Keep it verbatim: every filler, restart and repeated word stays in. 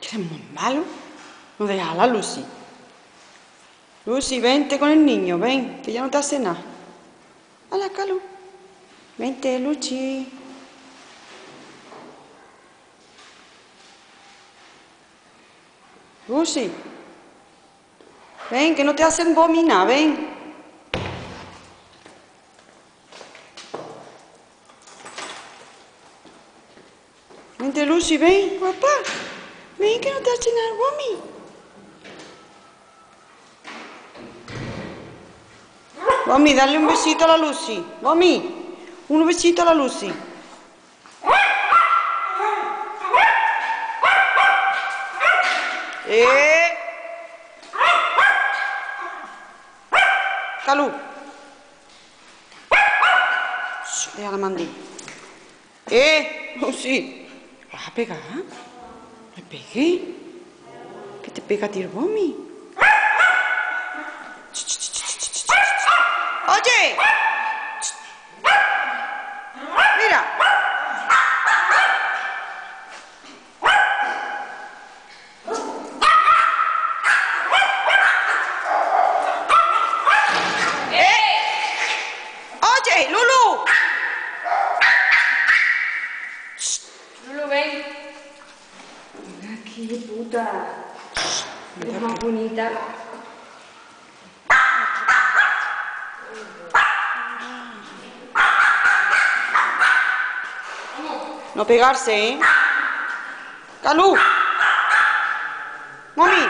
Eres muy malo. No dejas a la Lucy. Lucy, vente con el niño, ven, que ya no te hace nada. Hala, Calu. Vente, Lucy. Lucy. Ven, que no te hacen vomitar, ven. Vente, Lucy, ven, papá. Ven, que no te hacen nada, vomi. Vomi, dale un besito a la Lucy. Vomi, un besito a la Lucy. Eh. Calu. Shh, deja la mandí. Eh, Lucy. ¿Vas a pegar? ¿Me pegué? ¿Qué te pega a ti el vomi? ¡Oye! ¡Mira! ¡Eh! ¡Oye, Lulu! Lulu, ven. Ven aquí, puta. Es más bonita. No pegarse, ¿eh? ¡Calu! ¡Mami!